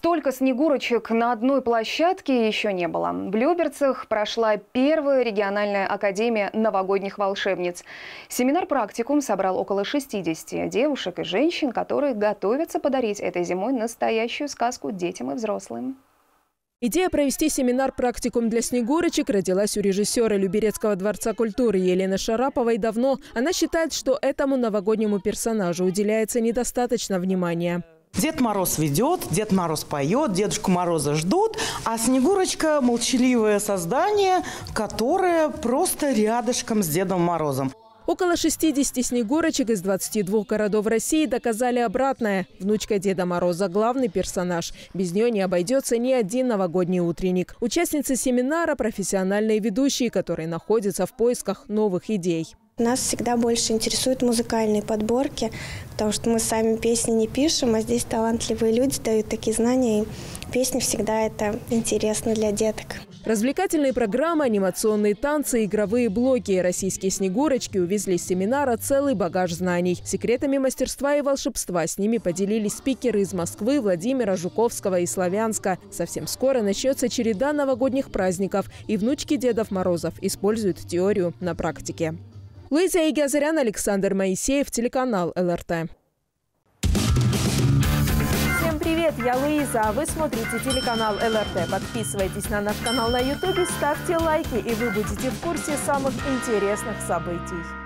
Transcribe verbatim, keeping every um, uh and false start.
Столько снегурочек на одной площадке еще не было. В Люберцах прошла первая региональная академия новогодних волшебниц. Семинар-практикум собрал около шестидесяти девушек и женщин, которые готовятся подарить этой зимой настоящую сказку детям и взрослым. Идея провести семинар-практикум для снегурочек родилась у режиссера Люберецкого дворца культуры Елены Шараповой давно. Она считает, что этому новогоднему персонажу уделяется недостаточно внимания. Дед Мороз ведет, Дед Мороз поет, Дедушку Мороза ждут, а Снегурочка – молчаливое создание, которое просто рядышком с Дедом Морозом. Около шестидесяти снегурочек из двадцати двух городов России доказали обратное. Внучка Деда Мороза – главный персонаж. Без нее не обойдется ни один новогодний утренник. Участницы семинара – профессиональные ведущие, которые находятся в поисках новых идей. Нас всегда больше интересуют музыкальные подборки, потому что мы сами песни не пишем, а здесь талантливые люди дают такие знания, и песни всегда это интересно для деток. Развлекательные программы, анимационные танцы, игровые блоки. Российские снегурочки увезли с семинара целый багаж знаний. Секретами мастерства и волшебства с ними поделились спикеры из Москвы, Владимира, Жуковского и Славянска. Совсем скоро начнется череда новогодних праздников, и внучки Дедов Морозов используют теорию на практике. Луиза Игазарян, Александр Моисеев, телеканал эл эр тэ. Всем привет, я Луиза, а вы смотрите телеканал эл эр тэ. Подписывайтесь на наш канал на ютубе, ставьте лайки, и вы будете в курсе самых интересных событий.